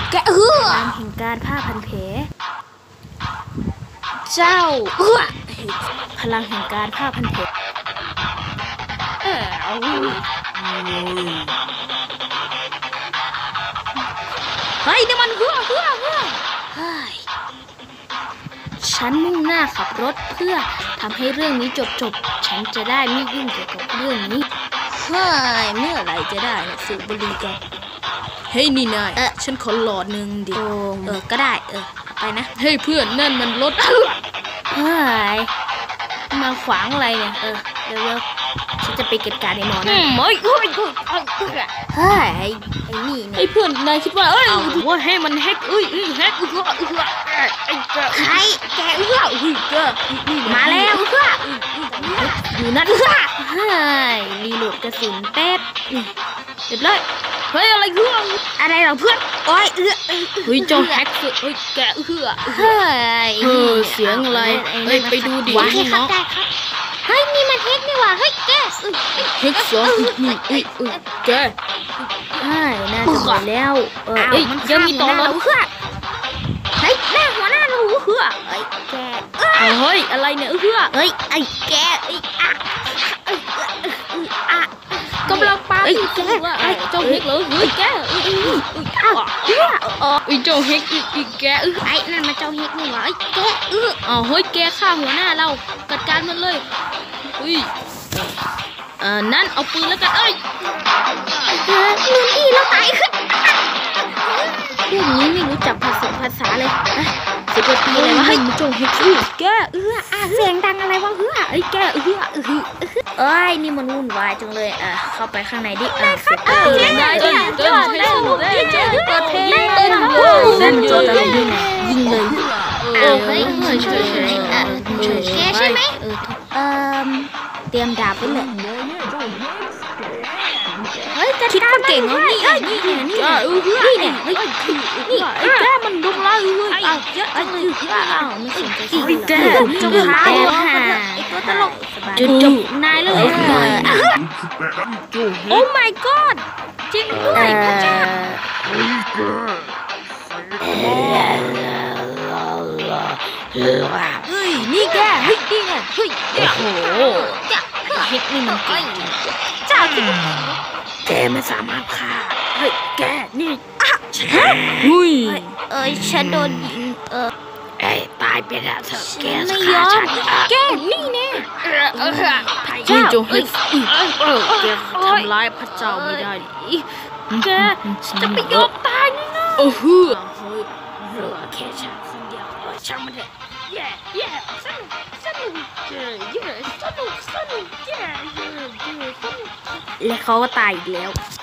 แกพลังแห่งการผ้าพันแผลเจ้าพลังแห่งการผ้าพันแผลเฮ้ยนี่มันเฮ้ยฉันมุ่งหน้าขับรถเพื่อทำให้เรื่องนี้จบฉันจะได้ไม่ยุ่งเกี่ยวกับเรื่องนี้เฮ้ยเมื่อไหร่จะได้สูบบุหรี่กันเฮ้ยนี่นายฉันขอหลอดนึงดิก็ได้ไปนะเฮ้ยเพื่อนนั่นมันรถเฮ้ยมาขวางอะไรเนี่ยเร็วๆฉันจะไปเก็บการไอ้หมอนะเฮ้ยไอ้นี่เนี่ยไอ้เพื่อนนายคิดว่าว่าให้มันแฮกแฮกไอ้ใครแกมาแล้วอยู่นั่นเฮ้ยรีโหลดกระสุนแป๊บเรียบร้อยเฮ้ยอะไรอะไรเหรอเพื่อนโอ้ยเฮ้ยเจ้าแฮกเฮ้ยแกเฮ้ยเสียงอะไรเฮ้ยไปดูดิน้องเฮ้ยนี่มันแฮกนี่หว่าเฮ้ยแกแฮกสองแกเฮ้ยน่าจะหมดแล้วยังมีต่อเราเฮ้ยแม่หัวหน้าเราเฮ้ยแกเฮ้ยอะไรเนี่ยเฮ้ยไอ้แกกำลังปาแกเจ้าเฮกเลยเฮ้ยแกเจ้าเฮกแกไอ้นั่นมาเจ้าเฮกนี่หว่าแกเฮ้ยแกฆ่าหัวหน้าเราจัดการมันเลยนั่นเอาปืนแล้วกันนี่เราตายขึ้นพวกนี้ไม่รู้จักภาษาเลยสิบกว่าปีเลยวะเฮ้ยเจ้าเฮกแกเสียงดังอะไรวะไอ้แกนี่มันวุ่นวายจังเลยเข้าไปข้างในดิได้เปิดเพลงนั่นโจตะลุยยิงเลยเฉยแกใช่ไหมเตรียมดาบไปเลยเฮ้ยคิดว่าเก่งเหรอนี่แกมันดุร้ายเลยเยอะเลยไม่สนใจแกจงหาตัวตลกจบนายเลยโอ้ my god จริงด้วยพระเจ้านี่แกนี่ไงโอ้โหเฮกนี่มันเก่งเจ้าจริงแกไม่สามารถฆ่าแกนี่ฉันโดนยิงตายไปแล้วเธอแกไม่ยอมแกนี่แน่เจ้าแกทำร้ายพระเจ้าไม่ได้แกจะไปยอมตายนี่นะเหลือแค่ฉันคนเดียวช่างมันเถอะสนุกและเขาก็ตายอีกแล้ว